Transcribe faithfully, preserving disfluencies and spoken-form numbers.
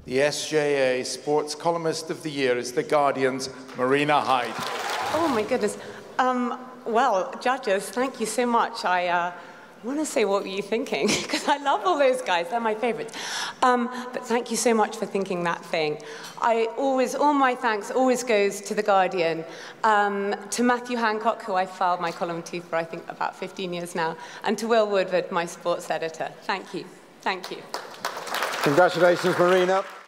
The S J A Sports Columnist of the Year is The Guardian's Marina Hyde. Oh my goodness. Um, well, judges, thank you so much. I uh, want to say, what were you thinking? Because I love all those guys. They're my favorites. Um, but thank you so much for thinking that thing. I always, all my thanks always goes to The Guardian, um, to Matthew Hancock, who I filed my column to for, I think, about fifteen years now, and to Will Woodward, my sports editor. Thank you. Thank you. Congratulations, Marina.